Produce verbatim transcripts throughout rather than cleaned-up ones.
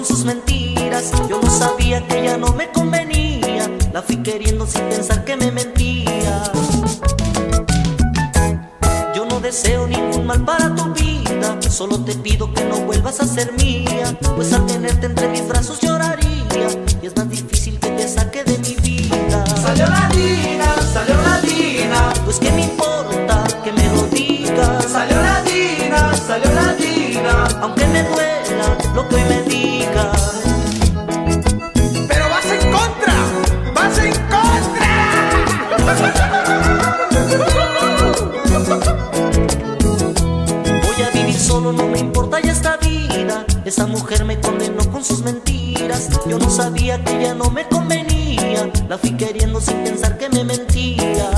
sus mentiras. Yo no sabía que ella no me convenía, la fui queriendo sin pensar que me mentía. Yo no deseo ningún mal para tu vida, solo te pido que no vuelvas a ser mía, pues al tenerte entre mis brazos lloraría, y es más difícil que te saque de mi vida. Salió la Dina, salió la Dina, pues qué me importa que me lo digas. Salió la Dina, salió la Dina, aunque me duela lo que hoy me digas. Pero vas en contra, vas en contra. Voy a vivir solo, no me importa ya esta vida. Esa mujer me condenó con sus mentiras. Yo no sabía que ella no me convenía, la fui queriendo sin pensar que me mentía.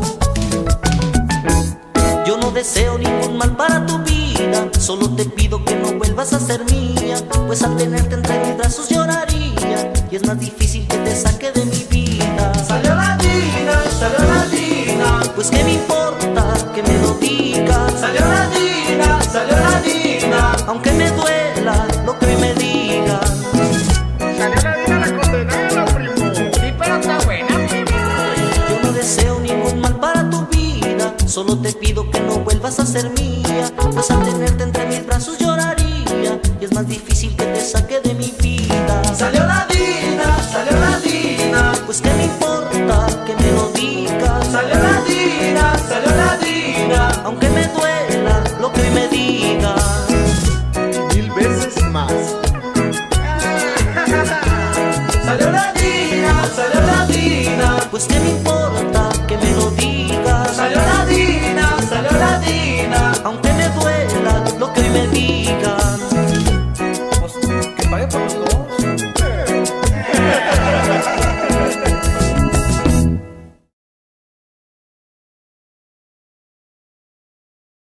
Yo no deseo ningún mal para tu vida, solo te pido que no vuelvas a ser mía, pues al tenerte entre mis brazos lloraría, y es más difícil que te saque de mi vida. Salió la Dina, salió la Dina, pues qué me importa que me lo digas. Salió la Dina, salió la Dina, aunque me duela lo que hoy me digas. Salió la Dina la condenada, primo. Sí, pero está buena, primo. Yo no deseo ningún mal para tu vida, solo te pido que no vuelvas a ser mía, pues al tenerte entre mis brazos lloraría, y es más difícil que te saque de mi vida. Salió